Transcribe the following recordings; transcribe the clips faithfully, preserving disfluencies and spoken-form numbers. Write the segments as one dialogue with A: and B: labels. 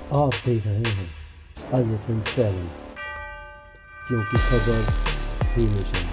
A: आप देख रहे हैं आई एस एन सेवन, क्योंकि खबर ही मिशन।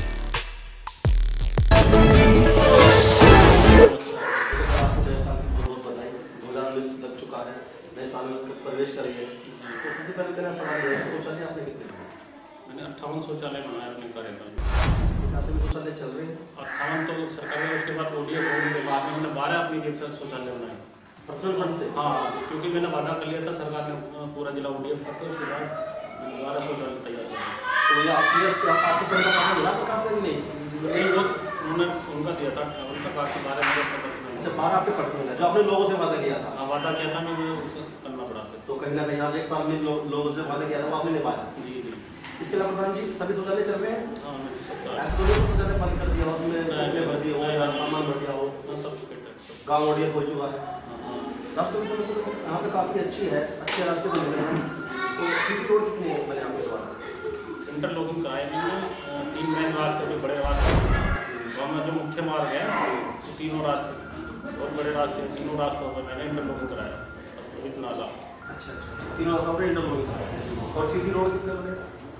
B: आपको नए साल की बहुत बधाई। दो हज़ार उन्नीस लग चुका है, नए साल में प्रवेश करेंगे। तो सबसे पहले मेरा सवाल ये है, शौचालय आपने कितने बनाए?
C: मैंने अट्ठावन शौचालय बनाए अपने कार्यकाल में।
B: में शौचालय चल रहे हैं?
C: अट्ठावन तो सरकारी है, उसके बाद ओडीएफ होने के बाद में मैंने बारह अपनी जेब से शौचालय बनाए
B: पर्सनल फंड से।
C: हाँ, क्योंकि मैंने वादा कर लिया था, सरकार ने पूरा जिला ओडीएफ करके उसके बाद मैंने बारह शौचालय तैयार किया।
B: तो ये आपकी आपको फंड का पैसा मिला सरकार से कि नहीं?
C: नहीं, वो उन्होंने उनका दिया था, उनका बाकी बारह मेरे अपना पर्सनल।
B: अच्छा, बारह आपके पर्सनल है जो आपने लोगों से वादा किया था।
C: हाँ, वादा किया था, मैं वो उसे करना पड़ा था।
B: तो कहीं ना कहीं आप एक साल में लो, लोगों से वादा किया था, वो आपने निभाया।
C: जी जी।
B: इसके अलावा प्रधान जी सभी शौचालय चल रहे हैं?
C: हाँ, मैंने सब करा।
B: ऐसा तो नहीं शौचालय बंद कर दिया, उसमें कपड़े भर दिए हो, सामान भर दिया हो,
C: सब फिट है।
B: गाँव ओडीएफ हो चुका है। रास्ते की समस्या तो यहाँ पे काफ़ी अच्छी है, अच्छे रास्ते बन रहे हैं। तो सीसी रोड कितने बने आपके द्वारा?
C: इंटरलॉकिंग कराए मैंने, तीन मेन रास्ते पे, बड़े रास्ते गाँव में जो मुख्य मार्ग है, तो तीनों रास्ते बहुत बड़े रास्ते, तीनों रास्तों पर मैंने इंटरलॉकिंग कराया। इतना नाला।
B: अच्छा अच्छा, तीनों रास्तों पर इंटरलॉकिंग कराया। और सीसी रोड कितने बने?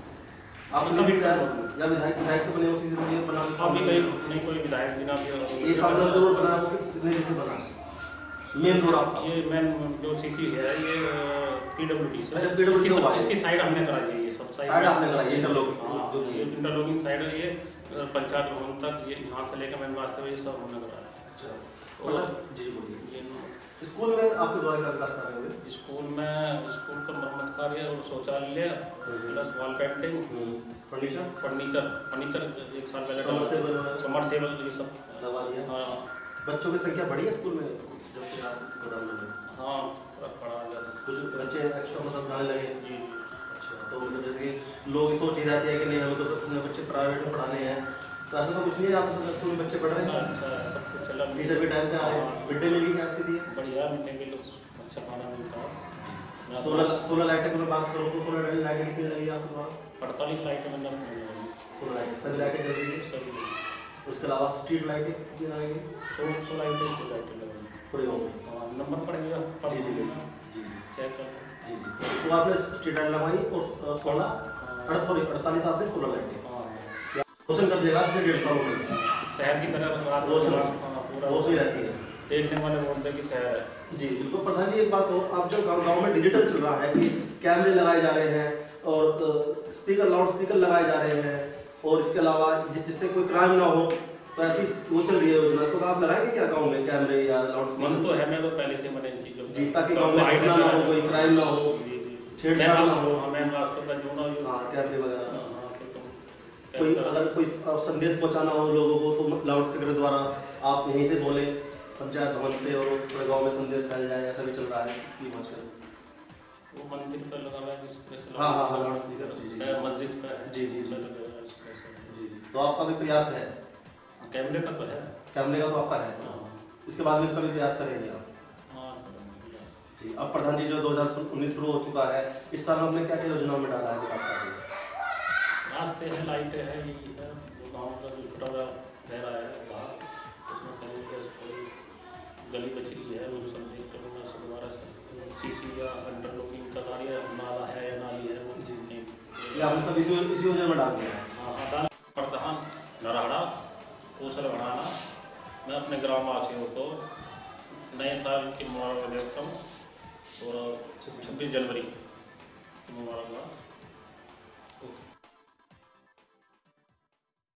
B: आप
C: सभी
B: विधायक या विधायक विधायक से बने हो सीसी रोड बना?
C: अभी कहीं नहीं, कोई विधायक बिना भी
B: ये सामने जो रोड बना है वो किस नहीं से बना? मेन रोड आपका?
C: ये मेन जो सीसी है ये पीडब्ल्यूडी से।
B: अच्छा, पीडब्ल्यूडी
C: इसकी,
B: हुआ है।
C: इसकी साइड हमने कराई है, ये सब
B: साइड आपने कराई है इंटरलॉकिंग?
C: हाँ,
B: जो
C: ये इंटरलॉकिंग साइड है, ये पंचायत भवन तक, ये यहाँ से लेकर मेन रास्ते पे ये सब हमने कराया।
B: अच्छा,
C: और
B: मतलब जी बोलिए।
C: ये
B: स्कूल में आपके द्वारा क्या विकास कर रहे हैं?
C: स्कूल में स्कूल का मरम्मत कार्य और शौचालय plus wall painting,
B: furniture
C: furniture furniture एक साल पहले समर सेवल ये सब
B: दवा दिया।
C: हाँ
B: बच्चों की संख्या बढ़ी है स्कूल में जब से आप गोदाम में?
C: हाँ, पढ़ा जाता
B: कुछ बच्चे एक्स्ट्रा मतलब जाने लगे
C: जी।
B: अच्छा, तो मतलब जैसे कि लोग सोच ही रहते हैं कि नहीं हमें तो अपने बच्चे प्राइवेट में पढ़ाने हैं, तो ऐसा तो कुछ नहीं है? आप स्कूल में बच्चे पढ़ रहे हैं?
C: अच्छा, सब कुछ चला।
B: टीचर भी टाइम पे आ रहे हैं? मिड डे मील की क्या स्थिति है?
C: बढ़िया, मिड डे मील अच्छा खाना मिलता है।
B: सोलह सोलह लाइटें की मैं बात करूँ तो सोलह लाइटें कितनी लगी आपके द्वारा?
C: अड़तालीस लाइटें मतलब
B: सोलह लाइटें सभी लाइटें जल रही है।
C: सभी
B: उसके अलावा स्ट्रीट लाइटें कितनी लगेंगी?
C: सोलह सौ लाइटें की लाइटें लगेंगी
B: पूरे गाँव में?
C: हाँ, नंबर पड़ेगा पर
B: जी जी जी जी
C: चेक कर
B: जी जी। तो आपने स्ट्रीट लाइट लगाई और सोलह अड़ सॉरी अड़तालीस आपने सोलह लाइटें रोशन कर देगा फिर डेढ़ सालों में
C: शहर की तरह रात
B: रोशन
C: पूरा
B: रोशनी रहती है,
C: देखने वाले बोलते हैं कि शहर है।
B: जी बिल्कुल। प्रधान जी एक बात हो, आप जब गाँव गाँव में डिजिटल चल रहा है कि कैमरे लगाए जा रहे हैं और स्पीकर लाउड स्पीकर लगाए जा रहे हैं और इसके अलावा जिस जिससे कोई क्राइम ना हो, तो ऐसी वो चल रही है योजना, तो आप लगाएंगे क्या गाँव में कैमरे या लाउड स्पीकर?
C: मन तो है, मैं तो पहले से मैंने इन चीज़ों
B: जी, ताकि गाँव में घटना ना हो, कोई क्राइम ना हो, छेड़छाड़ ना हो।
C: हमें रास्तों का जो ना
B: हाँ, कैमरे वगैरह।
C: तो
B: कोई अगर कोई संदेश पहुंचाना हो लोगों को तो लाउड स्पीकर के द्वारा आप यहीं से बोलें पंचायत भवन से और पूरे गांव में संदेश फैल जाए, ऐसा भी चल रहा है। इसकी बात करें
C: वो मंदिर पर लगा हुआ है इस तरह से।
B: हाँ हाँ हाँ लाउड स्पीकर जी जी
C: मस्जिद का है।
B: जी जी जी
C: जी।
B: जी। तो आपका भी प्रयास है?
C: कैमरे का तो है।
B: कैमरे का तो आपका है, इसके बाद में इसका भी प्रयास करेंगे आप?
C: हाँ
B: जी। अब प्रधान जी जो दो हज़ार उन्नीस शुरू हो चुका है, इस साल हमने क्या क्या योजनाओं में डाला है विकास कार्य?
C: रास्ते हैं, लाइटें हैं, यही है। जो गाँव का जो छोटा बड़ा रह रहा है वहाँ, उसमें कहीं जैसे कोई गली बचरी है वो सब देख कर मैं सब दोबारा सीसी या अंडरलॉकिंग का कार्य नाला है या नाली है वो जी नहीं,
B: ये आपने सब इसी इसी योजना में डाल दिया है?
C: हाँ हाँ डाल। प्रधान नरहड़ा कौशल बढ़ाना। मैं अपने ग्रामवासियों को नए साल की मुबारक देता हूँ और छब्बीस जनवरी की मुबारकबाद।